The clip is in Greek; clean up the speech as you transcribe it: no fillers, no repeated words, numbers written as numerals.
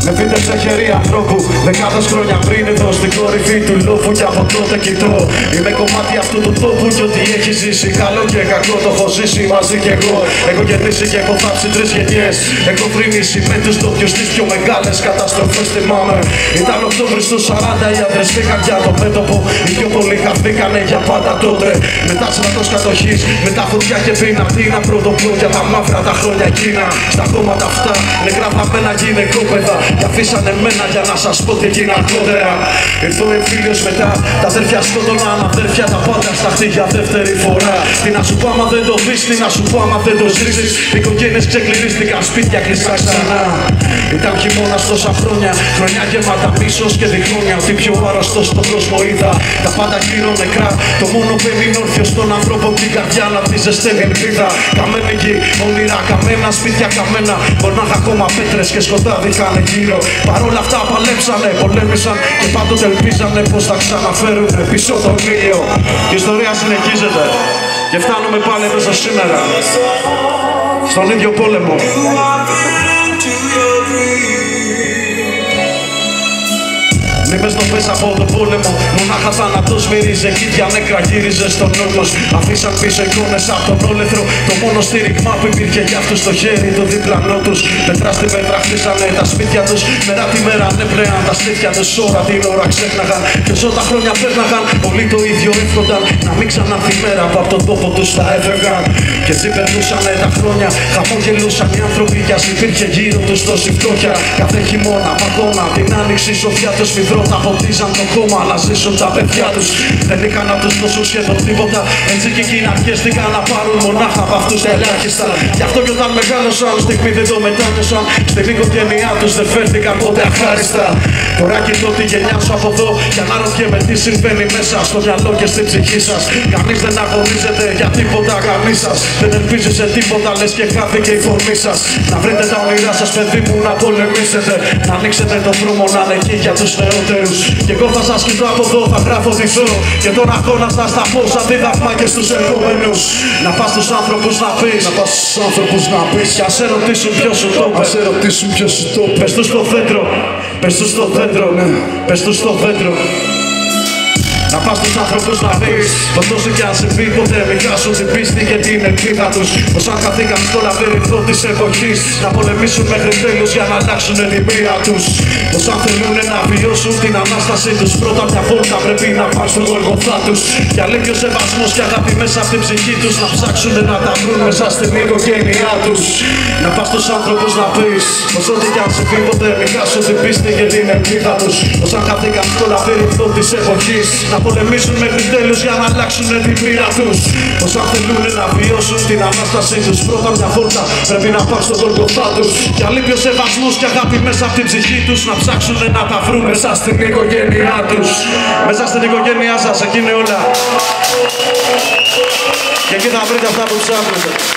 Με φύτεψε χέρι ανθρώπου δεκάδες χρόνια πριν εδώ στην κορυφή του λόφου κι από τότε κοιτώ. Είμαι κομμάτι αυτού του τόπου κι ό,τι έχει ζήσει καλό και κακό το έχω ζήσει μαζί κι εγώ. Έχω γεννήσει και έχω θάψει 3 γενιές. Έχω φρυνήσει με τους ντόπιους τις πιο μεγάλες καταστροφές θυμάμαι. Ήταν Οκτώβρης του 40, οι άντρες φύγαν για το μέτωπο. Οι πιο πολλοί χαθήκανε για πάντα τότε. Μετά στρατός κατοχής, μετά φωτιά και πείνα. Τι να πρωτοπλώ για τα μαύρα τα χρόνια εκείνα. Στα κόμματα αυτά νεκρά θαμμένα γυναικόπαιδα. Και αφήσανε εμένα για να σας πω τι έγινα αργότερα. Ήρθε ο εμφύλιος μετά, τα αδέρφια σκότωναν αδέρφια, τα πάντα σταχτεί για δεύτερη φορά. Τι να σου πω άμα δεν το δεις, τι να σου πω άμα δεν το ζήσεις. Οικογένειες ξεκληρίστηκαν, σπίτια κλειστά ξανά. Ήταν χειμώνας τόσα χρόνια, χρονιά γεμάτα μίσος και διχόνια. Ότι πιο αρρωστό στον κόσμο είδα, τα πάντα γύρω νεκρά. Το μόνο που έμεινε όρθιο στον άνθρωπο την καρδιά να τη ζεσταίνει ελπίδα. Καμένη γη, όνειρα καμένα, σπίτια καμένα. Μονάχα ακόμα πέτρες και σκοτάδι είχανε γύρω. Παρόλα αυτά παλέψανε, πολέμησαν και πάντοτε ελπίζανε πως θα ξαναφέρουν πίσω τον ήλιο. Και η ιστορία συνεχίζεται και φτάνουμε πάλι εδώ στο σήμερα, στον ίδιο πόλεμο. Μνήμες νοπές από τον πόλεμο, μονάχα θάνατος μύριζε, χίλια νέκρα γύριζε στον όρμος. Αφήσαν πίσω εικόνες από τον όλεθρο, το μόνο στήριγμα που υπήρχε για αυτούς στο χέρι του διπλανό τους. Πέτρα στη πέτρα χτίσανε τα σπίτια τους, μέρα τη μέρα ανέπλεαν τα στήθια τους, ώρα την ώρα ξέχναγαν. Και όσο τα χρόνια πέρναγαν, όλοι το ίδιο εύχονταν, να μην ξανάρθει η μέρα που από τον τόπο τους θα έφευγαν. Και έτσι περνούσανε τα χρόνια, χαμόγελούσαν οι άνθρωποι κι ας υπήρχε γύρω τους τόση φτώχεια. Κάθε χειμώνα, παγώνα, την άνοιξη σοφιά τους τα ποτίζαν το κόμμα να ζήσουν τα παιδιά τους. Δεν είχαν να τους δώσουν σχεδόν τίποτα. Έτσι και εκείνοι αρκέστηκαν να πάρουν μονάχα από αυτούς τα ελάχιστα. Γι' αυτό κι όταν μεγάλωσαν, στιγμή δεν το μετάνιωσαν. Στην οικογένειά τους δεν φέρθηκαν ποτέ αχάριστα. Τώρα κοιτώ τη γενιά σου από εδώ και αναρωτιέμαι τι συμβαίνει μέσα στο μυαλό και στην ψυχή σας. Κανείς δεν αγωνίζεται για τίποτα, κανείς σας δεν ελπίζει σε τίποτα, λες και χάθηκε η φωνή σας. Να βρείτε τα όνειρά σας, παιδί μου, να πολεμήσετε. Να ανοίξετε τον δρόμο να είναι εκεί για τους νεότερους. Και εγώ θα σας κοιτώ από εδώ, θα γράφω τη ζω. Και τον αγώνα θα σταθώ σαν δίδαγμα και στους επόμενους. Να πας στους άνθρωπους να πεις, να πας στους άνθρωπους να πεις. Και ας ερωτήσουν ποιος σου το είπε, ας ερωτήσουν ποιος σου το είπε. Πες τους στο δέντρο, πες τους στο δέντρο, ναι. Πες τους στο δέντρο. Να πας στους άνθρωπους να πεις πως όσο κι αν συμβεί ποτέ μην χάσουν την πίστη και την ελπίδα τους. Πως αν καθήκαν στο λαβύρινθο της εποχής να πολεμήσουν μέχρι τέλους για να αλλάξουν τη μοίρα τους. Πως αν θέλουνε να βιώσουν την Ανάστασή τους πρώτα μια βόλτα πρέπει να πάνε στον Γολγοθά τους. Και αλήθεια ο σεβασμός και αγάπη μέσα από την ψυχή τους να ψάξουνε να τα βρουν μέσα στην οικογένειά τους. Να πας στους άνθρωπους να πεις πως ό,τι κι αν συμβεί ποτέ μην χάσουν την πίστη και την ελπίδα τους. Πως αν καθήκαν στο λαβύρινθο της εποχής να πολεμήσουν μέχρι τέλους για να αλλάξουν την πείρα τους. Πως αν θέλουνε να βιώσουν την Ανάστασή τους πρώτα μια βόλτα πρέπει να πάνε στον Γολγοθά τους. Και αλήθεια ο σεβασμός και αγάπη μέσα από την ψυχή τους να ψάξουν να τα βρουν μέσα στην οικογένειά τους. Μέσα στην οικογένειά σας εκεί είναι όλα. Και εκεί θα βρείτε αυτά που ψάχνετε.